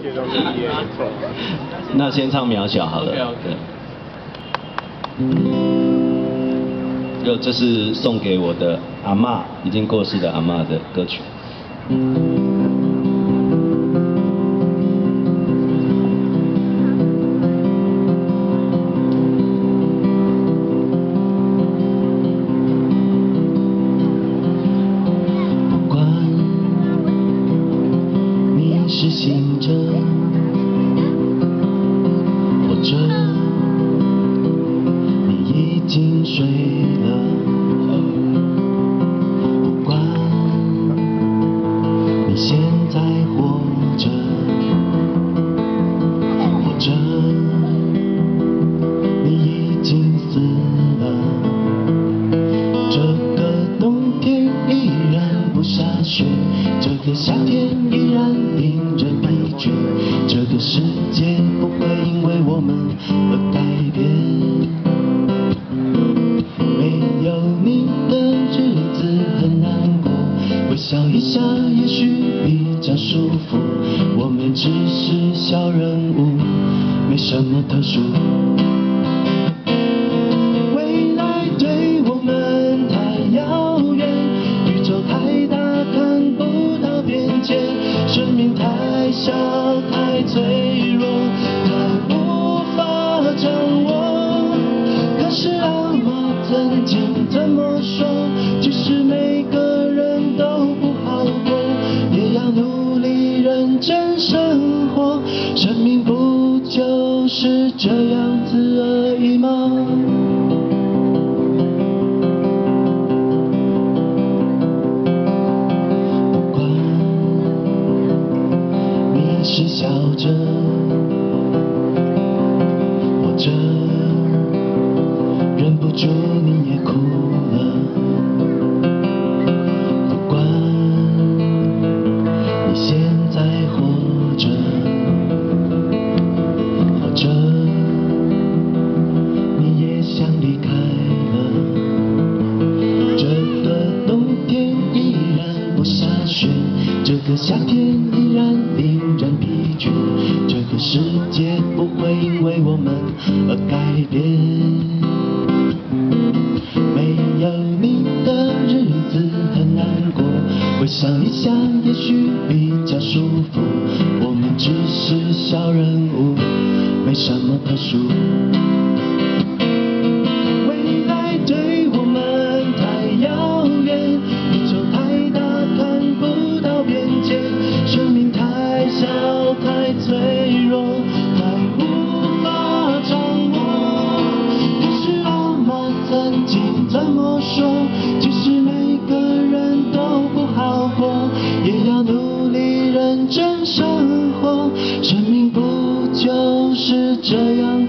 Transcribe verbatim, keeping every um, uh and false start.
那先唱渺小好了。对。就这是送给我的阿嬷，已经过世的阿嬷的歌曲。不管你是醒着，或者你已经睡了，不管你现在活着，或者你已经死了，这个冬天依然不下雪，这个夏天依然令人疲倦，这个世界不会因为我们而改变。没有你的日子很难过，微笑一下也许比较舒服。我们只是小人物，没什么特殊。未来对我们太遥远，宇宙太大看不到边界，生命太小太脆弱，太无法掌握。可是阿嬷曾经这么说，即使每个人都不好过，也要努力认真生活。生命不就是这样子而已吗？不管你是笑着，或者忍不住你也哭了，不管你现在活着，或者你也想离开了，这个冬天依然不下雪，这个夏天依然令人疲倦，这个世界不会因为我们而改变。没有你的日子很难过，微笑一下也许比较舒服。我们只是小人物，没什么特殊。未来对我们太遥远，宇宙太大看不到边界，生命太小太脆弱，太无法掌握。可是阿嬷曾经这么说，即使每个人都不好过，也要努力认真生活。生命不就是这样